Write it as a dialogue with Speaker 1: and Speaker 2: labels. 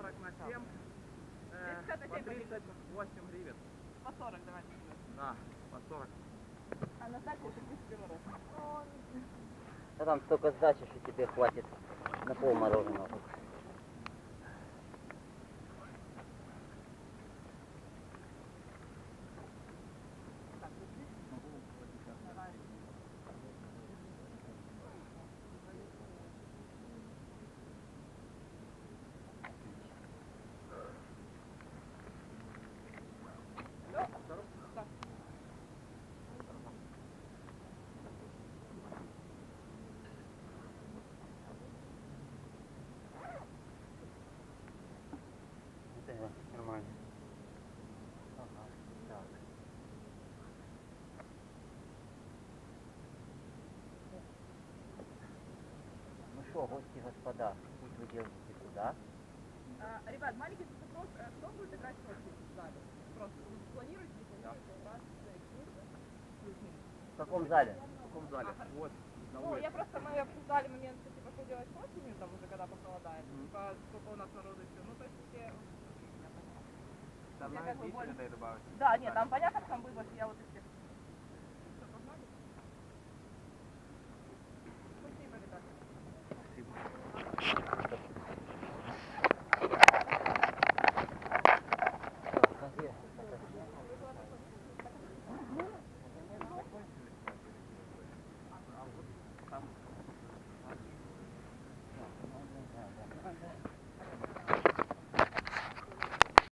Speaker 1: 40 на 7. По 38 гривен.
Speaker 2: По 40 давайте.
Speaker 1: Да, по 40.
Speaker 2: А на сдачу еще 10 рублей.
Speaker 3: А там столько сдачи, что тебе хватит на пол мороженого. Нормально. Ага, так. Ну что, гости, господа, путь вы делаете туда.
Speaker 2: Ребят, маленький вопрос. Кто будет играть в зале? Просто планируете, не планируете? Раз,
Speaker 3: В каком зале?
Speaker 1: В каком зале? Вот.
Speaker 2: ну, я просто, мы обсуждали момент, что, типа, что делать осенью, там уже когда похолодает, типа, сколько у нас народу еще, ну, то есть все...
Speaker 1: Там надо 10 людей добавить.
Speaker 2: Да, нет, там понятно, что там выбор, я вот из всех... Что, погнали? Спасибо, ребята.
Speaker 1: Спасибо.